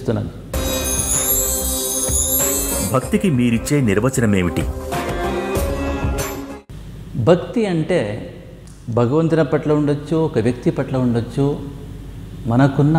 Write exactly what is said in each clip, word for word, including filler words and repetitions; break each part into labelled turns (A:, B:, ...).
A: కనిపిస్తున్నది.
B: భక్తికి మీరిచ్చే నిర్వచనమేమిటి?
A: భక్తి అంటే భగవంతుని పట్ల ఉండొచ్చు, ఒక వ్యక్తి పట్ల ఉండొచ్చు, మనకున్న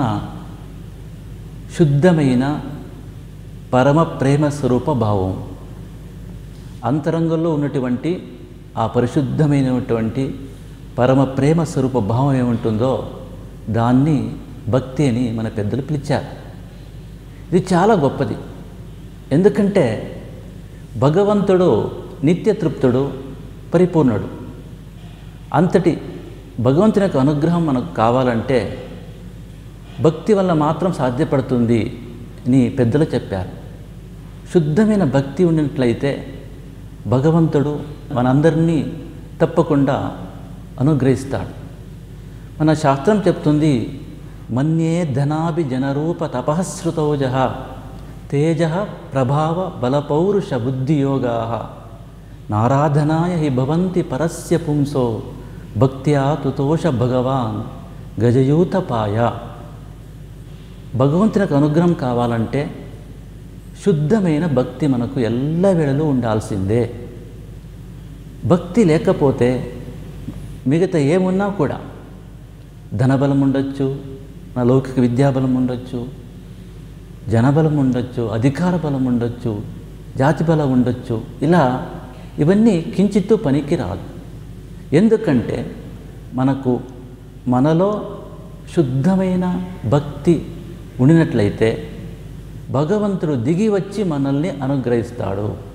A: శుద్ధమైన పరమ ప్రేమ స్వరూప భావం, అంతరంగంలో ఉన్నటువంటి ఆ పరిశుద్ధమైనటువంటి పరమ ప్రేమ స్వరూప భావం ఏముంటుందో దాన్ని భక్తి అని మన పెద్దలు పిలిచారు. ఇది చాలా గొప్పది. ఎందుకంటే భగవంతుడు నిత్యతృప్తుడు, పరిపూర్ణుడు. అంతటి భగవంతుని యొక్క అనుగ్రహం మనకు కావాలంటే భక్తి వల్ల మాత్రం సాధ్యపడుతుంది అని పెద్దలు చెప్పారు. శుద్ధమైన భక్తి ఉన్నట్లయితే భగవంతుడు మనందరినీ తప్పకుండా అనుగ్రహిస్తాడు. మన శాస్త్రం చెప్తుంది, మన్యే ధనాభి జనరూప తపఃశ్రుతోజ తేజ ప్రభావ బలపౌరుష బుద్ధియోగా నారాధనాయ హి భవంతి పరస్య పుంసో భక్త్యా తుతోష భగవాన్ గజయూతపాయ. భగవంతునికి అనుగ్రహం కావాలంటే శుద్ధమైన భక్తి మనకు ఎల్లవేళలో ఉండాల్సిందే. భక్తి లేకపోతే మిగతా ఏమున్నా కూడా, ధనబలం ఉండొచ్చు, నా లౌకిక విద్యాబలం ఉండొచ్చు, జనబలం ఉండొచ్చు, అధికార బలం ఉండొచ్చు, జాతి బలం ఉండొచ్చు, ఇలా ఇవన్నీ కించిత్తు పనికి రాదు. ఎందుకంటే మనకు మనలో శుద్ధమైన భక్తి ఉండినట్లయితే భగవంతుడు దిగి వచ్చి మనల్ని అనుగ్రహిస్తాడు.